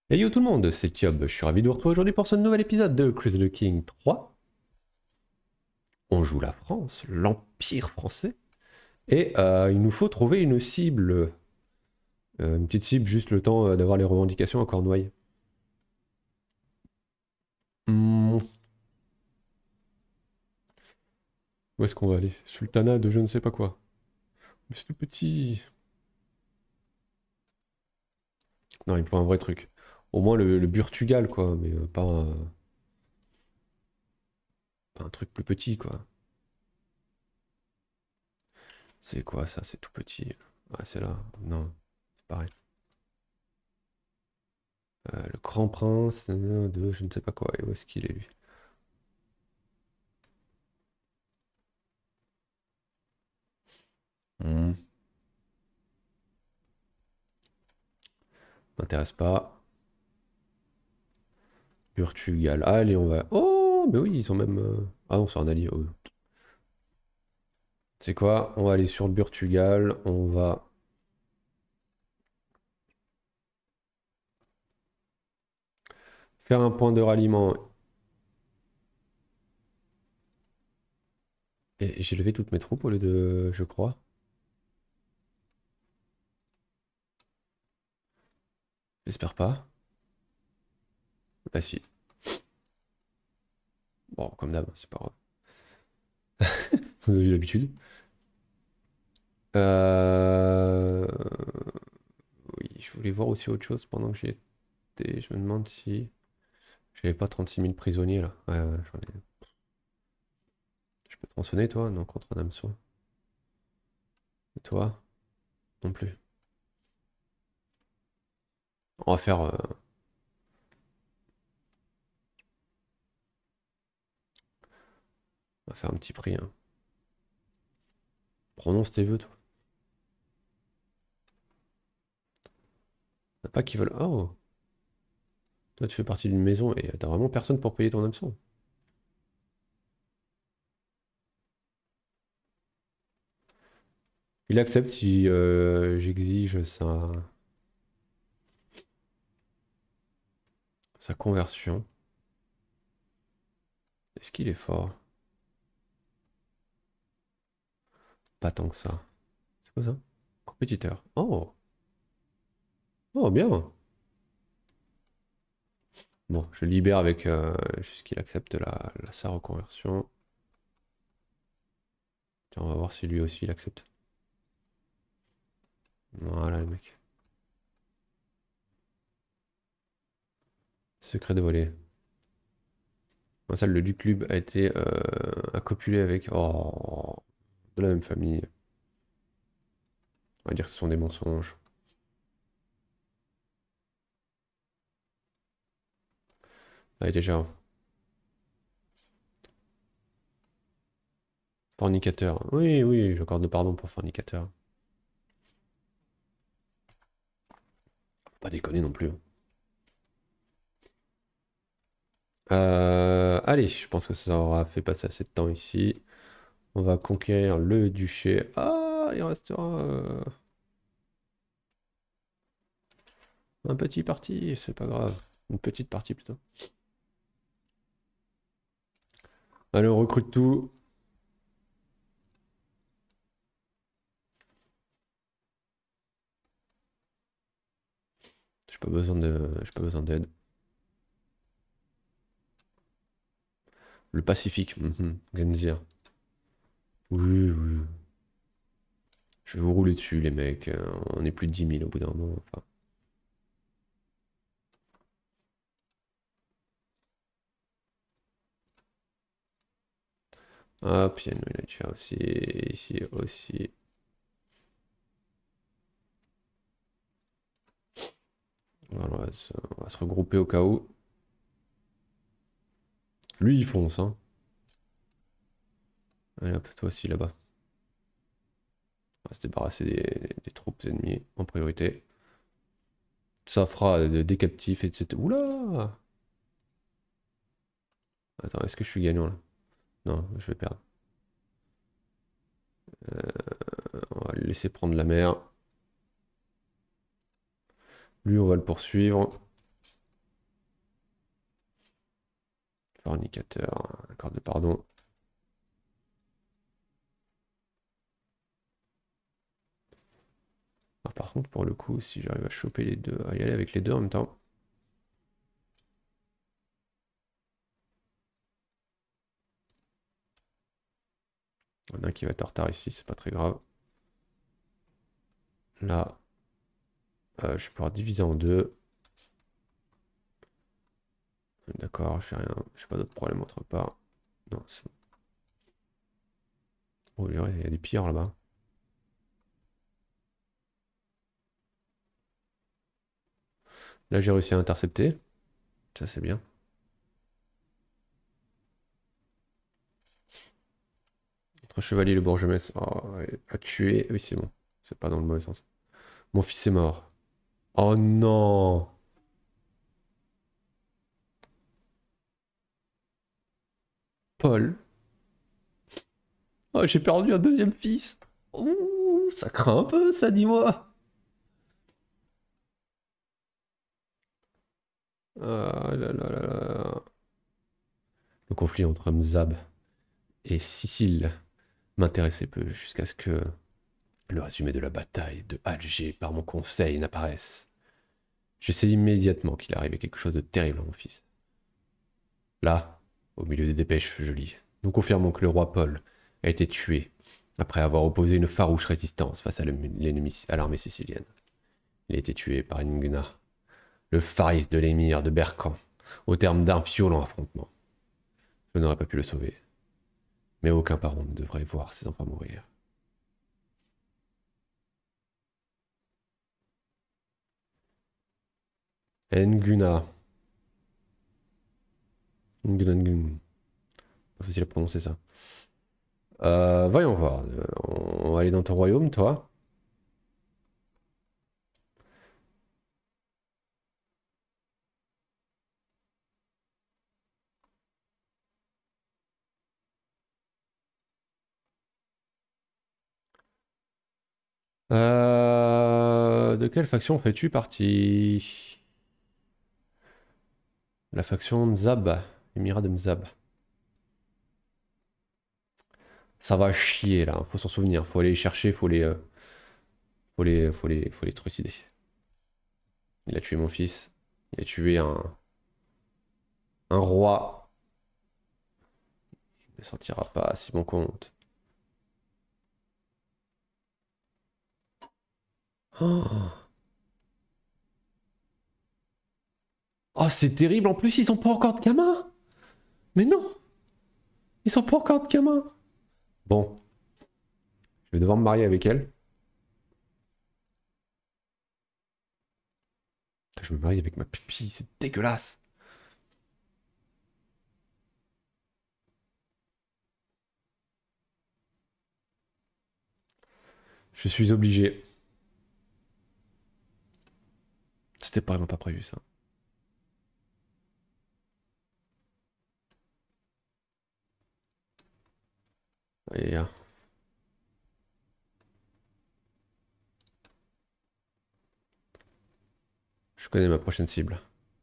Hey yo tout le monde, c'est Tiob, je suis ravi de vous retrouver aujourd'hui pour ce nouvel épisode de Chris the King 3. On joue la France, l'Empire français, et il nous faut trouver une cible, une petite cible, juste le temps d'avoir les revendications à Cornouailles. Hmm, où est-ce qu'on va aller? Sultanat de je ne sais pas quoi. Mais c'est tout petit. Non, il me faut un vrai truc. Au moins le Burtugal, quoi, mais pas un truc plus petit, quoi. C'est quoi ça? C'est tout petit. Ah, c'est là. Non, c'est pareil. Le Grand Prince de je ne sais pas quoi. Et où est-ce qu'il est, lui? Hmm, M'intéresse pas. Portugal. Allez, on va. Oh, mais oui, ils sont même. Ah non, c'est un allié. Oh. C'est quoi? On va aller sur le Portugal. On va faire un point de ralliement. Et j'ai levé toutes mes troupes au lieu de. Je crois. J'espère pas. Bah si. Bon, comme d'hab, c'est pas grave. Vous avez eu l'habitude. Euh... Oui, je voulais voir aussi autre chose pendant que j'y étais. Je me demande si. J'avais pas 36 000 prisonniers là. Ouais, ouais, j'en ai. Je peux te mentionner, toi? Non, contre un hameçon. Et toi? Non plus. On va faire. On va faire un petit prix, hein. Prononce tes vœux, toi. T'as pas qui veulent. Oh! Toi, tu fais partie d'une maison et t'as vraiment personne pour payer ton hameçon. Il accepte si j'exige sa conversion. Est-ce qu'il est fort? Pas tant que ça. C'est quoi ça? Compétiteur. Oh! Oh, bien! Bon, je le libère avec juste qu'il accepte sa reconversion. Tiens, on va voir si lui aussi il accepte. Voilà, le mec. Secret de voler. Ça, le du club a été a copulé avec. Oh! De la même famille. On va dire que ce sont des mensonges. Allez, déjà. Fornicateur. Oui, oui, j'accorde le pardon pour fornicateur. Faut pas déconner non plus, hein. Allez, je pense que ça aura fait passer assez de temps ici. On va conquérir le duché. Ah, il restera un petit parti, c'est pas grave. Une petite partie plutôt. Allez, on recrute tout. J'ai pas besoin d'aide. Le Pacifique, Genzir. Oui, oui. Je vais vous rouler dessus, les mecs. On est plus de 10 000 au bout d'un moment. Enfin. Hop, il y a une villager aussi. Ici aussi. Voilà, on va se regrouper au cas où. Lui, il fonce, hein. Allez hop, toi aussi là-bas. On va se débarrasser des troupes ennemies en priorité. Ça fera des captifs, etc. Oula! Attends, est-ce que je suis gagnant là? Non, je vais perdre. On va le laisser prendre la mer. Lui, on va le poursuivre. Fornicateur, accord de pardon. Ah, par contre, pour le coup, si j'arrive à choper les deux, à y aller avec les deux en même temps. Il y en a un qui va être en retard ici, c'est pas très grave. Là, je vais pouvoir diviser en deux. D'accord, j'ai rien, j'ai pas d'autre problème autre part. Non, c'est... Oh, il y a des pires là-bas. Là, j'ai réussi à intercepter. Ça, c'est bien. Notre chevalier, le bourgmestre, a tué. Oui, c'est bon. C'est pas dans le mauvais sens. Mon fils est mort. Oh non! Paul. Oh, j'ai perdu un deuxième fils. Ouh, ça craint un peu, ça, dis-moi. Ah là là là là. Le conflit entre Mzab et Sicile m'intéressait peu jusqu'à ce que le résumé de la bataille de Alger par mon conseil n'apparaisse. Je sais immédiatement qu'il arrivait quelque chose de terrible à mon fils. Là, au milieu des dépêches, je lis. Nous confirmons que le roi Paul a été tué après avoir opposé une farouche résistance face à l'ennemi, à l'armée sicilienne. Il a été tué par Ingna, le faris de l'émir de Bercan, au terme d'un violent affrontement. Je n'aurais pas pu le sauver, mais aucun parent ne devrait voir ses enfants mourir. Nguna. Ngun. Pas facile à prononcer ça. Voyons voir. On va aller dans ton royaume, toi. De quelle faction fais-tu partie? La faction Mzab. Émirat de Mzab. Ça va chier là, faut s'en souvenir. Faut aller les chercher, faut les trucider. Il a tué mon fils. Il a tué un roi. Il ne sortira pas à si bon compte. Oh, oh, c'est terrible. En plus, ils ont pas encore de gamin. Mais non, ils ont pas encore de gamin. Bon, je vais devoir me marier avec elle. Je me marie avec ma pupille, c'est dégueulasse. Je suis obligé. C'était vraiment pas prévu ça. Et, je connais ma prochaine cible.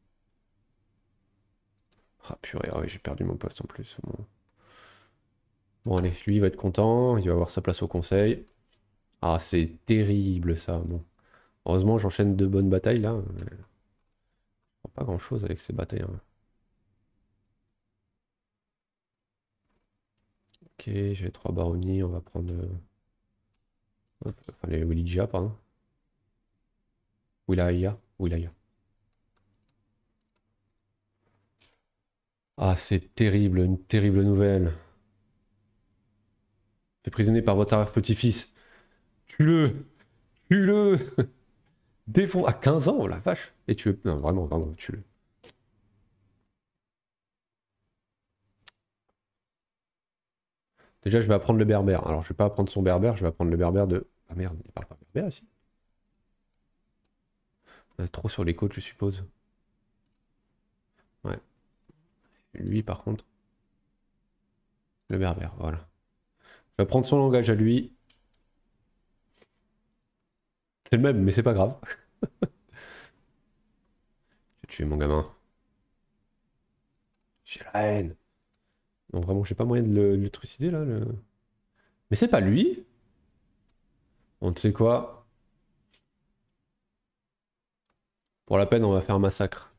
Ah purée, ah oui, j'ai perdu mon poste en plus. Bon. Bon, allez, lui il va être content, il va avoir sa place au conseil. Ah, c'est terrible ça. Bon. Heureusement, j'enchaîne deux bonnes batailles là. Pas grand chose avec ces batailles, hein. Ok, j'ai trois baronnies, on va prendre. Hop, enfin, les Wilija, pardon. Wilaya. Wilaya. Ah, c'est terrible, une terrible nouvelle. Fait prisonnier par votre arrière-petit-fils. Tue-le! Tue-le! Défends à 15 ans, la vache! Et tue-le. Non, vraiment, vraiment, tue-le. Déjà, je vais apprendre le berbère. Alors, je vais pas apprendre son berbère, je vais apprendre le berbère de. Ah merde, il parle pas berbère ici. Trop sur les côtes, je suppose. Ouais. Lui, par contre, le berbère, voilà. Je vais apprendre son langage à lui. C'est le même, mais c'est pas grave. J'ai tué mon gamin. J'ai la haine. Non, vraiment, j'ai pas moyen de le trucider là. Mais c'est pas lui. On ne sait quoi. Pour la peine, on va faire un massacre.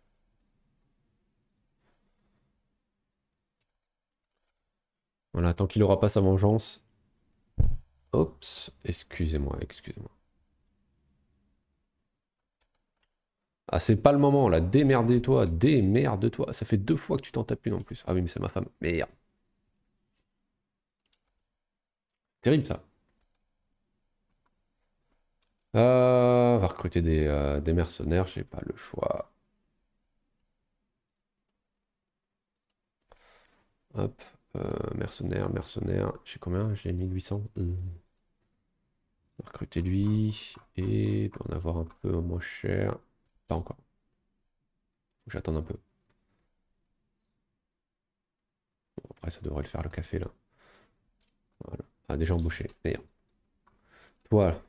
Voilà, tant qu'il aura pas sa vengeance. Oups, excusez-moi, excusez-moi. Ah, c'est pas le moment là. Démerdez-toi, démerde-toi. Ça fait 2 fois que tu t'en tapes une en plus. Ah oui, mais c'est ma femme. Merde. Terrible ça. On va recruter des mercenaires, j'ai pas le choix. Hop, mercenaires, mercenaires. J'ai combien? J'ai 1800. On va recruter lui et pour en avoir un peu moins cher. Pas encore. Faut que j'attende un peu. Bon, après, ça devrait le faire le café là. Voilà. Ah, déjà embauché. Merde. Toi, là.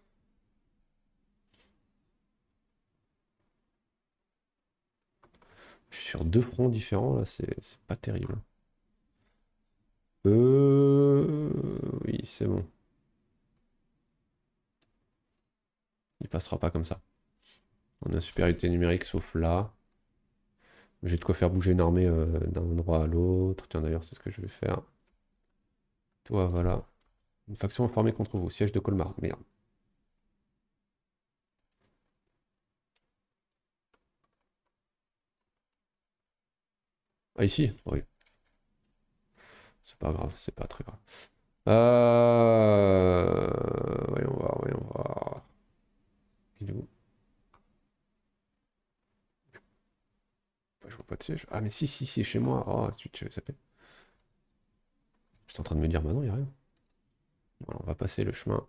Je suis sur 2 fronts différents là, c'est pas terrible. Oui, c'est bon. Il passera pas comme ça. On a supériorité numérique sauf là. J'ai de quoi faire bouger une armée d'un endroit à l'autre. Tiens, d'ailleurs, c'est ce que je vais faire. Toi, voilà. Une faction formée contre vous. Siège de Colmar. Merde. Ah, ici? Oui. C'est pas grave, c'est pas très grave. Voyons voir, voyons voir. Il est où? Je vois pas de siège. Ah, mais si, si, c'est chez moi. Oh, tu ça fait. J'étais en train de me dire, bah non, il a rien. Voilà, on va passer le chemin.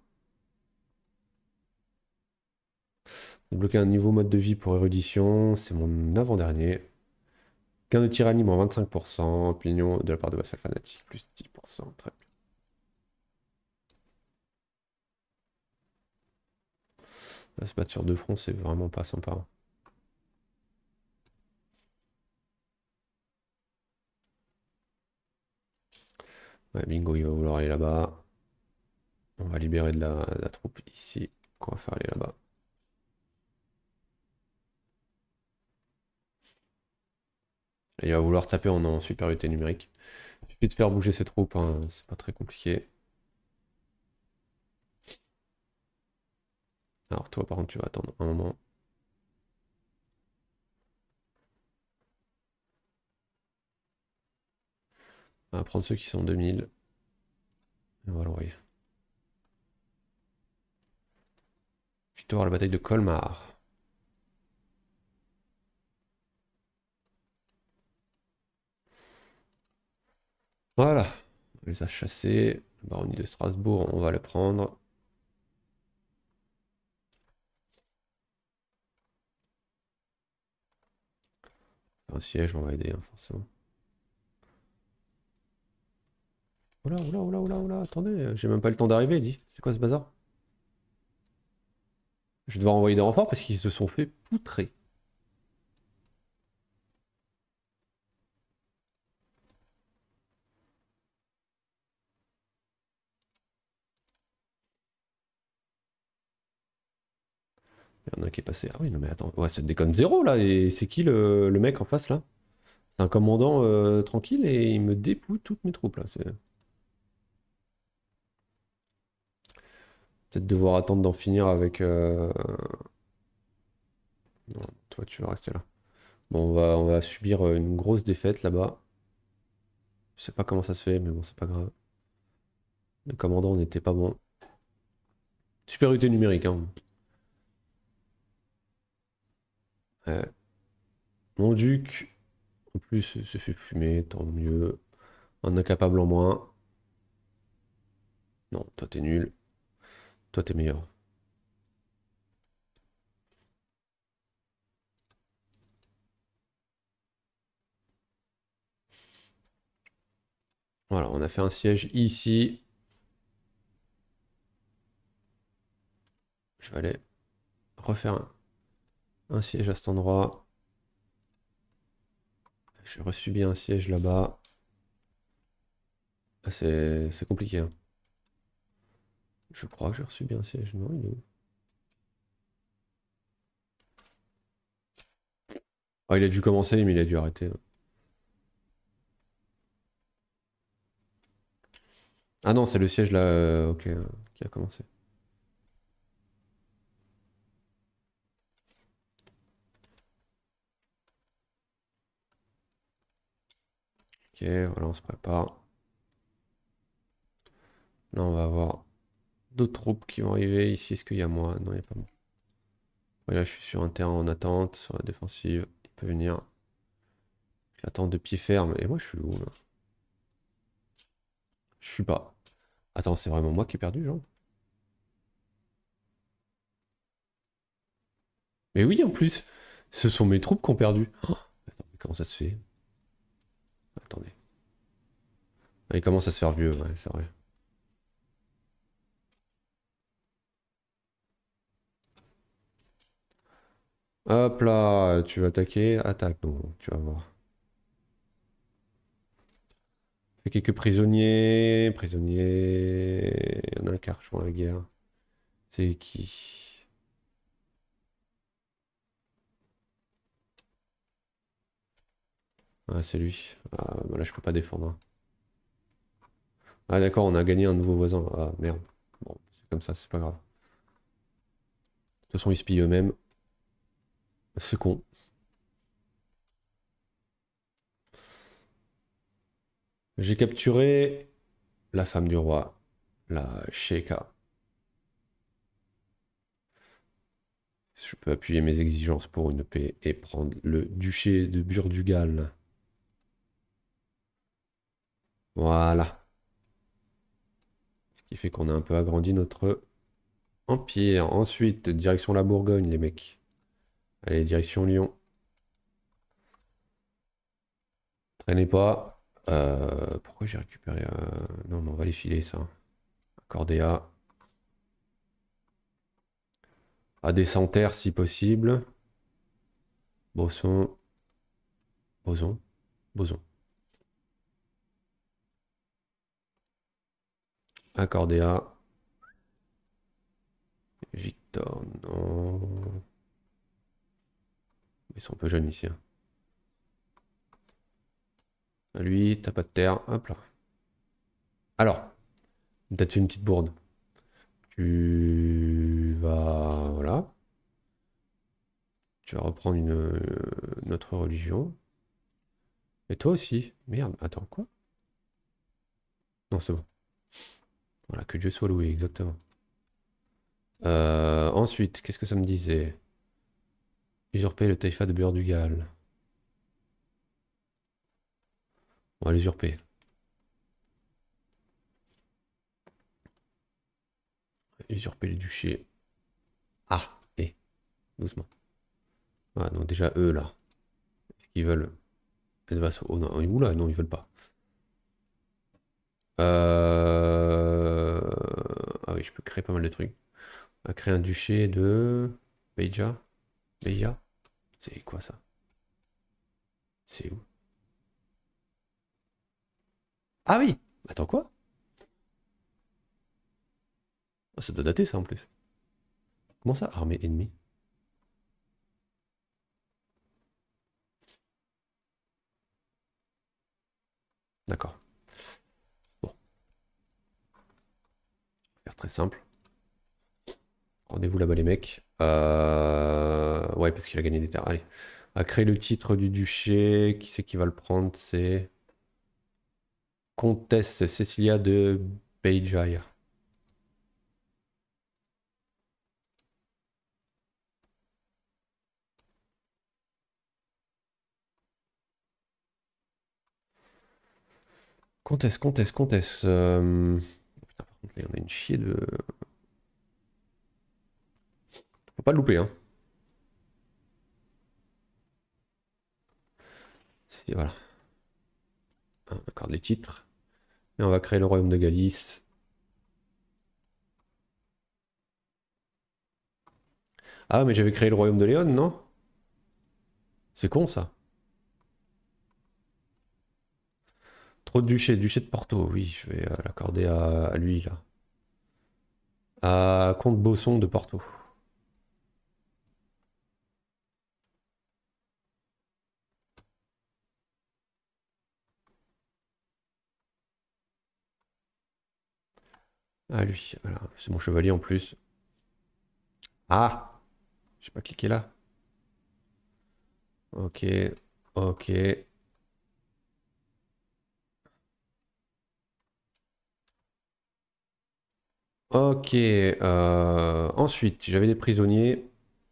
Débloquer un nouveau mode de vie pour érudition. C'est mon avant-dernier. Gain de tyrannie, moins 25%. Opinion de la part de vassal fanatique, plus 10%. Très bien. Là, se battre sur 2 fronts, c'est vraiment pas sympa. Ouais, bingo, il va vouloir aller là-bas. On va libérer de la troupe ici. Qu'on va faire aller là-bas. Et il va vouloir taper en supériorité numérique. Il suffit de faire bouger ses troupes, hein, c'est pas très compliqué. Alors toi par contre tu vas attendre un moment. On va prendre ceux qui sont 2000. Et on va l'envoyer. Victoire à la bataille de Colmar. Voilà. On les a chassés. La baronnie de Strasbourg, on va le prendre. Un siège, on va aider, hein, forcément. Oula, oula, oula, oula, oula, attendez, j'ai même pas le temps d'arriver, dit. C'est quoi ce bazar? Je vais devoir envoyer des renforts parce qu'ils se sont fait poutrer. Il y en a un qui est passé. Ah oui, non mais attends. Ouais, ça déconne zéro là. Et c'est qui le mec en face là? C'est un commandant tranquille et il me dépouille toutes mes troupes là. Peut-être devoir attendre d'en finir avec. Non, toi tu vas rester là. Bon, on va subir une grosse défaite là-bas. Je sais pas comment ça se fait, mais bon, c'est pas grave. Le commandant n'était pas bon. Supériorité numérique, hein. Ouais. Mon duc, en plus, se fait fumer, tant mieux. Un incapable en moins. Non, toi t'es nul. Toi t'es meilleur. Voilà, on a fait un siège ici. Je vais aller refaire un siège à cet endroit. J'ai reçu bien un siège là-bas. Ah, c'est compliqué, hein. Je crois que j'ai reçu bien un siège. Non, il est où? Ah, il a dû commencer, mais il a dû arrêter. Ah non, c'est le siège là, ok, qui a commencé. Ok, voilà, on se prépare. Là, on va avoir d'autres troupes qui vont arriver. Ici, est-ce qu'il y a moi? Non, il n'y a pas moi. Ouais, là, je suis sur un terrain en attente, sur la défensive. Il peut venir. J'attends de pied ferme. Et moi, je suis où, là? Je suis pas. Attends, c'est vraiment moi qui ai perdu, genre? Mais oui, en plus, ce sont mes troupes qui ont perdu. Oh, attends, mais comment ça se fait? Attendez. Ah, il commence à se faire vieux, ouais, c'est vrai. Hop là, tu vas attaquer, attaque. Non, tu vas voir. Fait quelques prisonniers, prisonniers. Il y en a un qui a rejoint la guerre. C'est qui? Ah, c'est lui. Ah, bah là, je peux pas défendre, hein. Ah, d'accord, on a gagné un nouveau voisin. Ah, merde. Bon, c'est comme ça, c'est pas grave. De toute façon, ils spient eux-mêmes. C'est con. J'ai capturé la femme du roi, la Sheikha. Je peux appuyer mes exigences pour une paix et prendre le duché de Burdugal. Voilà. Ce qui fait qu'on a un peu agrandi notre empire. Ensuite, direction la Bourgogne, les mecs. Allez, direction Lyon. Traînez pas. Pourquoi j'ai récupéré... Non, mais on va les filer, ça. Cordéa. À des Santerres, si possible. Bosson. Boson. Boson. Accordéa. Victor, non. Ils sont un peu jeunes ici, hein. À lui, t'as pas de terre. Hop là. Alors, t'as fait une petite bourde. Tu vas... Voilà. Tu vas reprendre notre religion. Et toi aussi. Merde, attends, quoi? Non, c'est bon. Voilà, que Dieu soit loué, exactement. Ensuite, qu'est-ce que ça me disait? Usurper le taïfa de Burdugal. On va l'usurper. Usurper le duché. Ah, doucement. Ah, donc déjà, eux, là. Est-ce qu'ils veulent être vassaux? Oh non, oula, non, ils veulent pas. Euh... Ah oui, je peux créer pas mal de trucs. On va créer un duché de... Beja? Beja? C'est quoi ça? C'est où? Ah oui! Attends, quoi? Ah, ça doit dater, ça, en plus. Comment ça, armée ennemie? D'accord. Bon, faire très simple. Rendez-vous là-bas, les mecs. Ouais, parce qu'il a gagné des terres. Allez. On va créer le titre du duché. Qui c'est qui va le prendre? C'est Comtesse Cecilia de Bejaïa. Comtesse, comtesse, comtesse. Putain, par contre, là, on a une chier de... Faut pas le louper, hein. Si, voilà. On accorde les titres. Et on va créer le royaume de Galice. Ah, mais j'avais créé le royaume de Léon, non? C'est con, ça. Trop de duché, duché de Porto, oui, je vais l'accorder à lui là. À Comte Bosson de Porto. À lui, voilà. C'est mon chevalier en plus. Ah! J'ai pas cliqué là. Ok, ok. Ok. Ensuite, j'avais des prisonniers.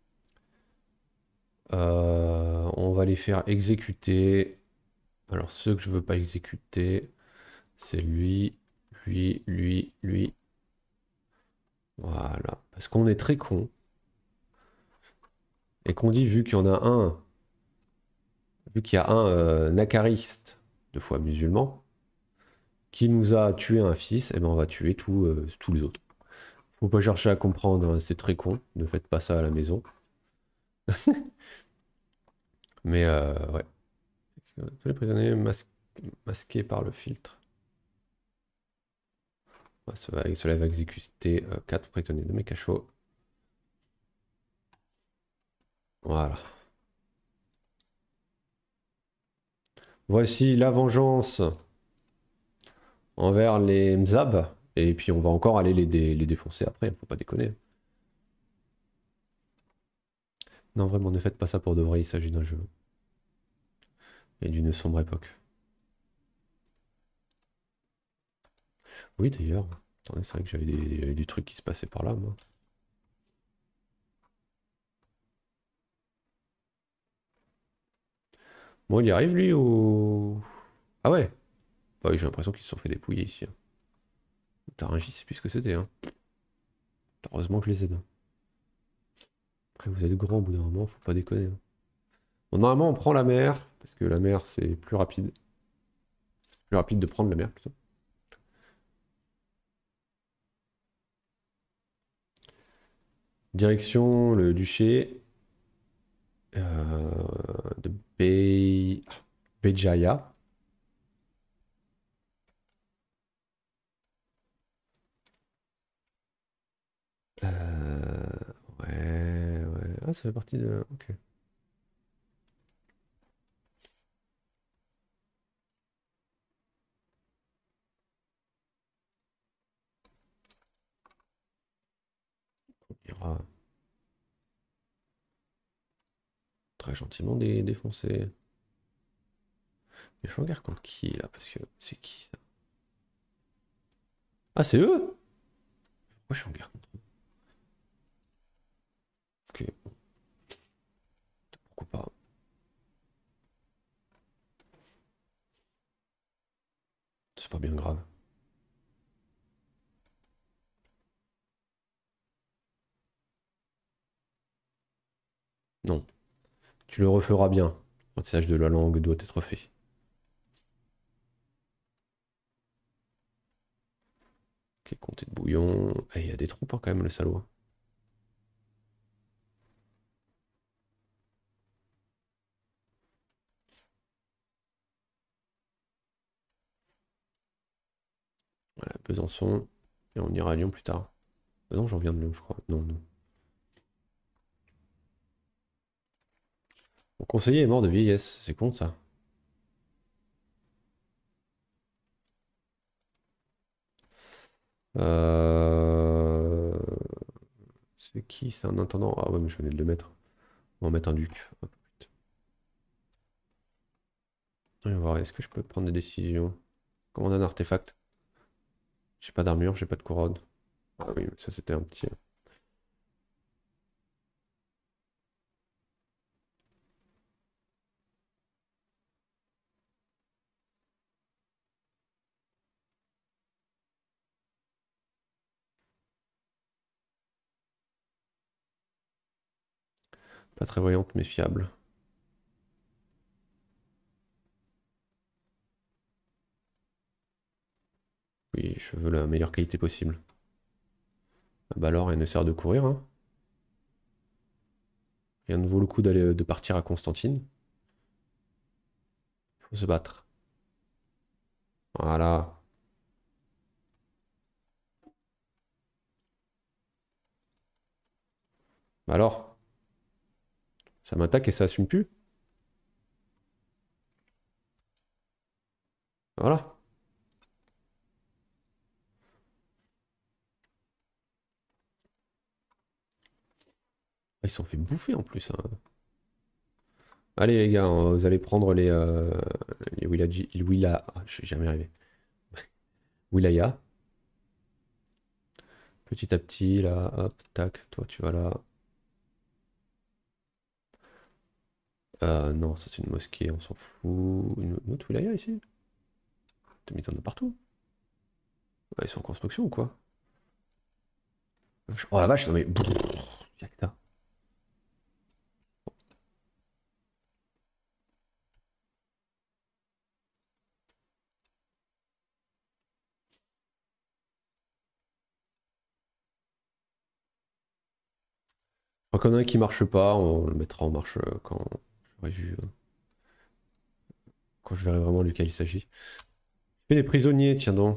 On va les faire exécuter. Alors, ceux que je veux pas exécuter, c'est lui, lui. Voilà. Parce qu'on est très con. Et qu'on dit, vu qu'il y a un nacariste, deux fois musulman, qui nous a tué un fils, et ben on va tuer tous les autres. Faut pas chercher à comprendre, hein, c'est très con. Ne faites pas ça à la maison. Mais ouais. Tous les prisonniers masqués par le filtre. Ouais, cela va exécuter 4 prisonniers de mes cachots. Voilà. Voici la vengeance envers les Mzab. Et puis on va encore aller les défoncer après, faut pas déconner. Non, vraiment, ne faites pas ça pour de vrai, il s'agit d'un jeu. Et d'une sombre époque. Oui, d'ailleurs. Attendez, c'est vrai que j'avais du truc qui se passait par là, moi. Bon, il y arrive, lui, ou... Ah ouais. Bah oui, j'ai l'impression qu'ils se sont fait dépouiller ici, hein. Taringi, c'est plus ce que c'était, hein. Heureusement que je les aide. Après, vous êtes grand au bout d'un moment, faut pas déconner, hein. Bon, normalement, on prend la mer, parce que la mer, c'est plus rapide. C'est plus rapide de prendre la mer, plutôt. Direction le duché de Béjaïa. Ouais. Ah, ça fait partie de... Ok. On ira très gentiment défoncer. Mais je regarde contre qui, là, parce que... C'est qui, ça? Ah, c'est eux? Pourquoi je suis en guerre contre eux? Ok, pourquoi pas. C'est pas bien grave. Non. Tu le referas bien. L'apprentissage de la langue doit être fait. Ok, comté de bouillon. Eh, il y a des troupes, hein, quand même, le salaud. Voilà, Besançon. Et on ira à Lyon plus tard. Ah non, j'en viens de Lyon, je crois. Non, non. Mon conseiller est mort de vieillesse. C'est con, ça. Euh... C'est qui? C'est un intendant? Ah ouais, mais je venais de le mettre. On va mettre un duc. Hop. On va voir, est-ce que je peux prendre des décisions? Commande un artefact. J'ai pas d'armure, j'ai pas de couronne. Ah oui, mais ça c'était un petit... Pas très voyante, mais fiable. Oui, je veux la meilleure qualité possible. Ah bah alors, elle ne sert de courir, hein. Rien ne vaut le coup de partir à Constantine. Il faut se battre. Voilà. Bah alors, ça m'attaque et ça assume plus. Voilà. Ah, ils se sont fait bouffer en plus, hein. Allez les gars, vous allez prendre les je vais jamais arriver. Wilaya. Petit à petit, là, hop, tac, toi tu vas là. Non, ça c'est une mosquée, on s'en fout. Une autre wilaya ici? T'as mis en a partout. Ouais, ils sont en construction ou quoi? Oh la vache, non mais. Y'a que ça. Quand il y en a un qui marche pas, on le mettra en marche quand j'aurai vu, quand je verrai vraiment duquel il s'agit. Et les prisonniers, tiens donc.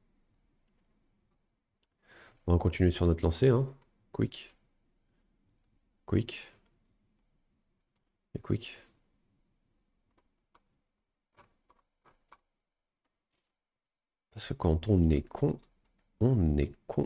On va continuer sur notre lancée, hein. Quick, quick, et quick. Parce que quand on est con, on est con.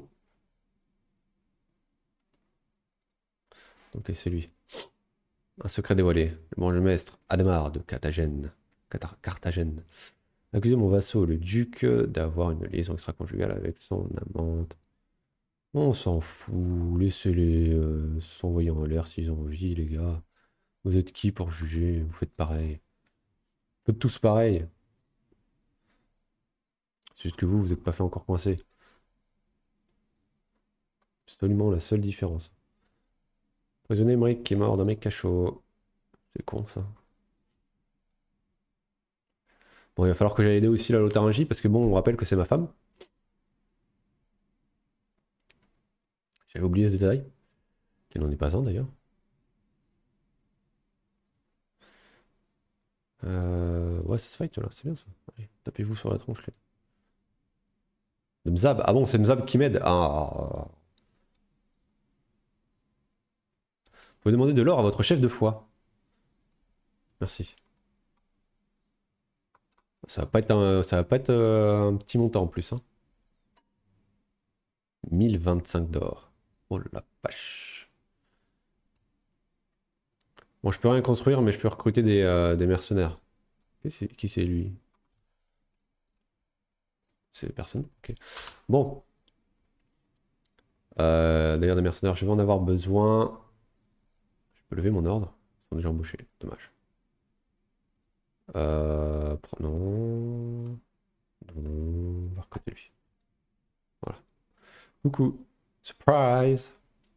Ok, c'est lui. Un secret dévoilé. Le bourgmestre Adhémar de Carthagène. Carthagène. Accusé mon vassau, le duc, d'avoir une liaison extra-conjugale avec son amante. On s'en fout, laissez-les s'envoyer en l'air s'ils ont envie, les gars. Vous êtes qui pour juger? Vous faites pareil. Vous faites tous pareil. C'est juste que vous, vous n'êtes pas fait encore coincer. C'est absolument la seule différence. Prisonnier Emmerich qui est mort d'un mec cachot. C'est con ça. Bon, il va falloir que j'aille aider aussi la Lotharingie parce que bon, on rappelle que c'est ma femme. J'avais oublié ce détail. Qui n'en est pas un d'ailleurs. Ouais, ça se fight là, c'est bien ça. Allez, tapez-vous sur la tronche. Le Mzab. Ah bon, c'est Mzab qui m'aide. Ah. Vous pouvez demander de l'or à votre chef de foi. Merci. Ça va pas être un petit montant en plus. Hein. 1025 d'or. Oh la vache. Bon, je peux rien construire, mais je peux recruter des mercenaires. Qui c'est lui? C'est personne. Ok. Bon. D'ailleurs, des mercenaires, je vais en avoir besoin. Je peux lever mon ordre. Ils sont déjà embauchés. Dommage. Prenons. Non, on va recruter lui. Voilà. Coucou. Surprise.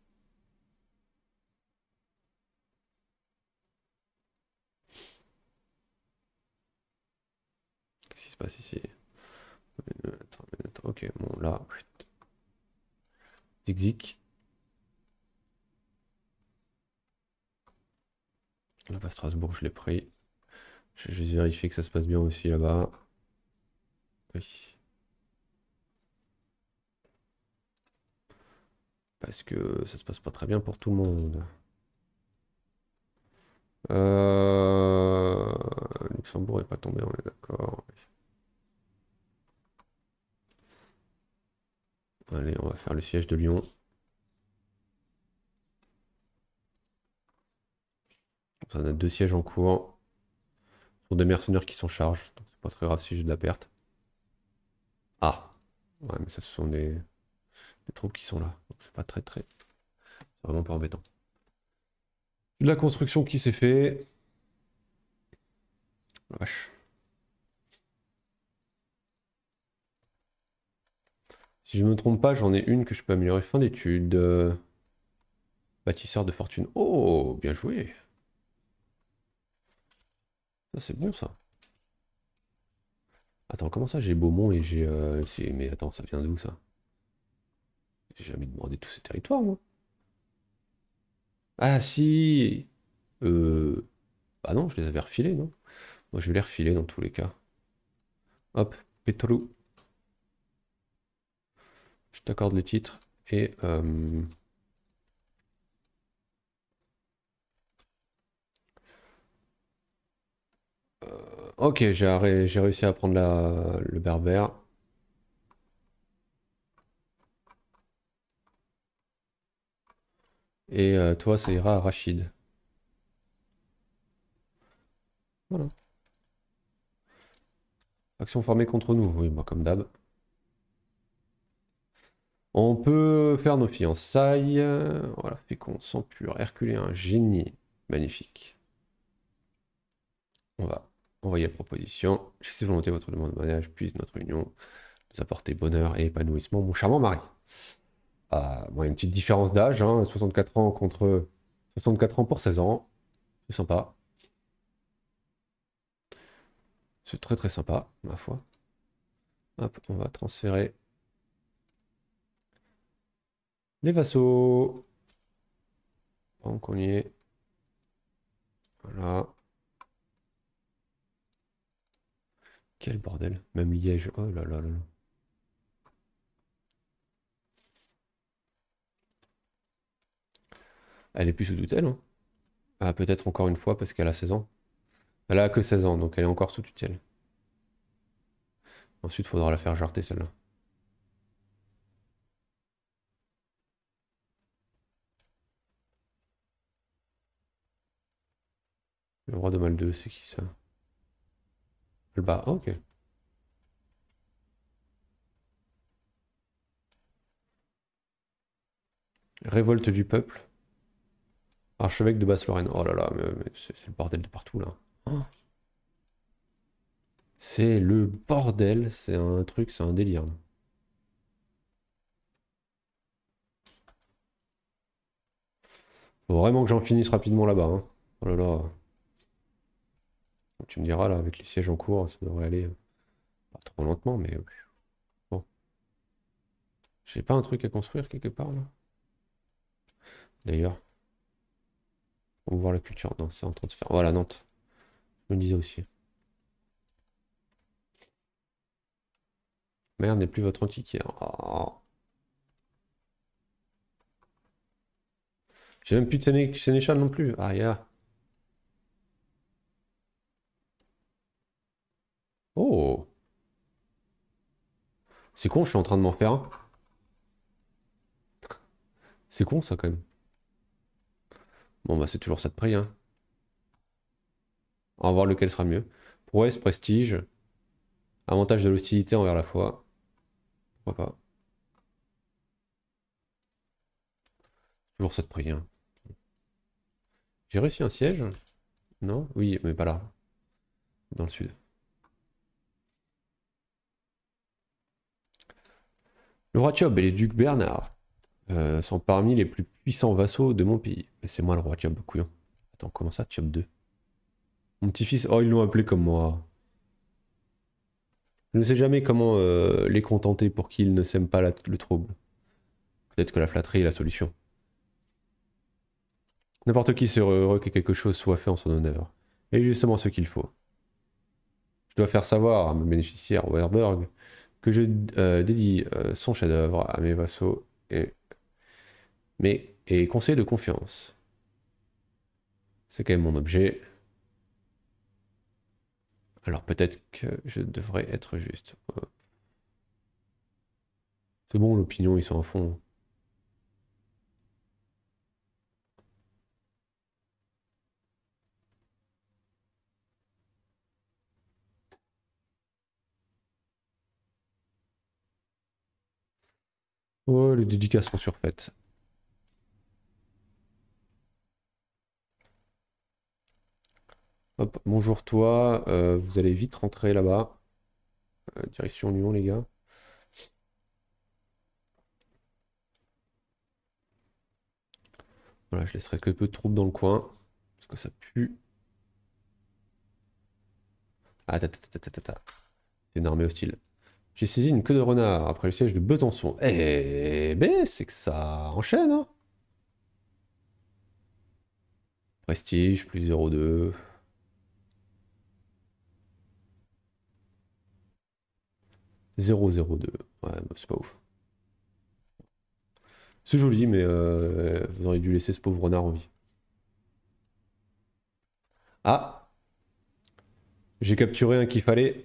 Qu'est-ce qui se passe ici? Attends, ok, bon là. Zig. Là-bas, Strasbourg, je l'ai pris. Je vais juste vérifier que ça se passe bien aussi là-bas. Oui. Parce que ça se passe pas très bien pour tout le monde. Euh... Luxembourg est pas tombé, on est d'accord. Allez, on va faire le siège de Lyon. On a 2 sièges en cours. Ce sont des mercenaires qui s'en chargent. Donc c'est pas très grave si j'ai de la perte. Ah. Ouais, mais ça, ce sont des troupes qui sont là. Donc c'est pas très. C'est vraiment pas embêtant. De la construction qui s'est fait. La vache. Si je me trompe pas, j'en ai une que je peux améliorer. Fin d'études. Bâtisseur de fortune. Oh, bien joué. Ça, c'est bon, ça. Attends, comment ça, j'ai Beaumont et j'ai... Mais attends, ça vient d'où, ça? J'ai jamais demandé tous ces territoires, moi. Ah, si. Ah non, je les avais refilés, non? Moi, je vais les refiler dans tous les cas. Hop, Petrou. Je t'accorde le titre. Et ok, j'ai réussi à prendre le berbère. Et toi, ça ira à Rachid. Voilà. Action formée contre nous. Oui, moi comme d'hab. On peut faire nos fiançailles. Voilà, fécond, sang pur, herculéen, génie. Magnifique. On va envoyer la proposition. J'ai cette volonté, votre demande de mariage puisse notre union nous apporter bonheur et épanouissement, mon charmant mari. Bon, il y a une petite différence d'âge, hein, 64 ans contre 64 ans pour 16 ans. C'est sympa. C'est très très sympa, ma foi. Hop, on va transférer les vassaux. Donc on y est. Voilà. Quel bordel. Même Liège. Oh là là là là. Elle est plus sous tutelle, hein. Ah, peut-être encore une fois parce qu'elle a 16 ans. Elle a que 16 ans, donc elle est encore sous tutelle. Ensuite, il faudra la faire jarter celle-là. Le roi de Mal 2, c'est qui ça? Alba, ah, ok. Révolte du peuple. Archevêque de Basse-Lorraine. Oh là là, mais c'est le bordel de partout là. Oh, c'est le bordel, c'est un truc, c'est un délire. Faut vraiment que j'en finisse rapidement là-bas, hein. Oh là là. Tu me diras là, avec les sièges en cours, ça devrait aller pas trop lentement, mais bon. J'ai pas un truc à construire quelque part là. D'ailleurs, on va voir la culture. Non, c'est en train de se faire. Voilà, Nantes. Je me disais aussi. Merde n'est plus votre antiquaire. Oh. J'ai même plus de sénéchal non plus. Ah, ya. Oh. C'est con, je suis en train de m'en faire un. C'est con ça quand même. Bon bah c'est toujours ça de prix, hein. On va voir lequel sera mieux. Prouesse, prestige. Avantage de l'hostilité envers la foi. Pourquoi pas. Toujours ça de prix, hein. J'ai réussi un siège? Non? Oui, mais pas là. Dans le sud. Le roi Tiob et les ducs Bernard sont parmi les plus puissants vassaux de mon pays. Mais c'est moi le roi Tiob, couillon. Attends, comment ça, Tiob 2? Mon petit-fils, oh ils l'ont appelé comme moi. Je ne sais jamais comment les contenter pour qu'ils ne sèment pas le trouble. Peut-être que la flatterie est la solution. N'importe qui serait heureux que quelque chose soit fait en son honneur. Et justement ce qu'il faut. Je dois faire savoir à mon bénéficiaire Werberg que je dédie son chef-d'œuvre à mes vassaux et conseillers de confiance. C'est quand même mon objet. Alors peut-être que je devrais être juste. C'est bon, l'opinion, ils sont à fond. Oh, les dédicaces sont surfaites. Hop, bonjour toi, vous allez vite rentrer là-bas. Direction Lyon, les gars. Voilà, je laisserai que peu de troupes dans le coin. Parce que ça pue. Ah, c'est une armée hostile. J'ai saisi une queue de renard après le siège de Besançon. Eh ben, c'est que ça enchaîne, hein. Prestige, plus 0,2. 002. Ouais, bah, c'est pas ouf. C'est joli, mais vous auriez dû laisser ce pauvre renard en vie. Ah, j'ai capturé un qu'il fallait.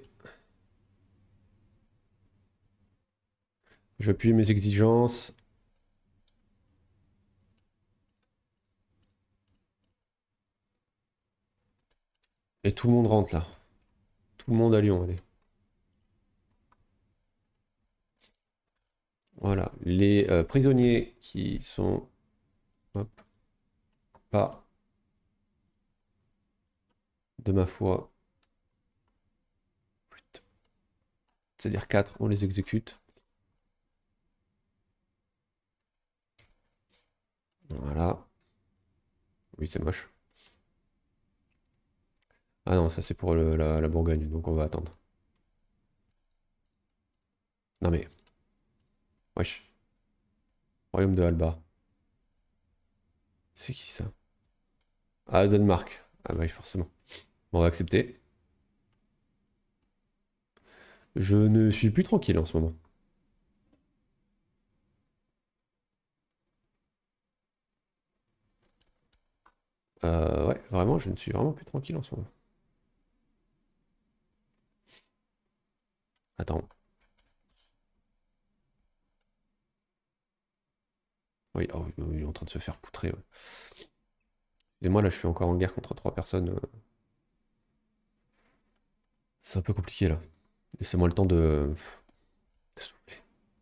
Je vais appuyer mes exigences. Et tout le monde rentre là. Tout le monde à Lyon, allez. Voilà. Les prisonniers qui sont... Hop, pas de ma foi. C'est-à-dire 4, on les exécute. Voilà. Oui, c'est moche. Ah non, ça c'est pour la Bourgogne, donc on va attendre. Non mais, wesh. Royaume de Alba. C'est qui ça? Ah, Danemark. Ah bah oui, forcément. Bon, on va accepter. Je ne suis plus tranquille en ce moment. Ouais, vraiment, je ne suis vraiment plus tranquille en ce moment. Attends. Oui, oh, oui, il est en train de se faire poutrer. Ouais. Et moi, là, je suis encore en guerre contre 3 personnes. C'est un peu compliqué, là. Laissez-moi le temps de souffler.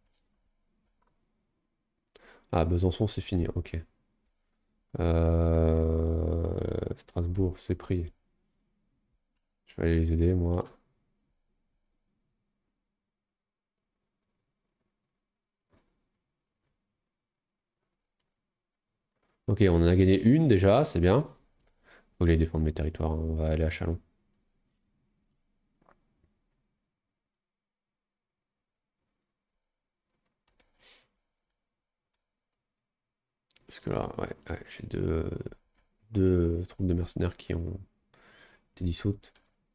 Ah, Besançon, c'est fini. Ok. Strasbourg, c'est pris. Je vais aller les aider, moi. Ok, on en a gagné une déjà, c'est bien. Faut que j'aille défendre mes territoires, hein. On va aller à Chalon. Parce que là, ouais, j'ai deux troupes de mercenaires qui ont été dissoutes.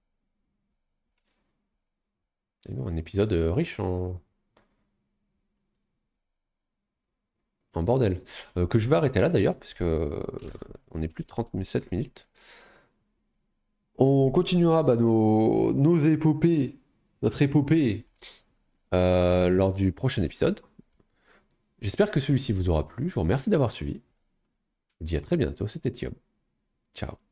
Et non, un épisode riche en bordel. Que je vais arrêter là d'ailleurs, parce que on est plus de 37 minutes. On continuera bah, nos épopées, notre épopée, lors du prochain épisode. J'espère que celui-ci vous aura plu. Je vous remercie d'avoir suivi. Je vous dis à très bientôt. C'était Thiom. Ciao.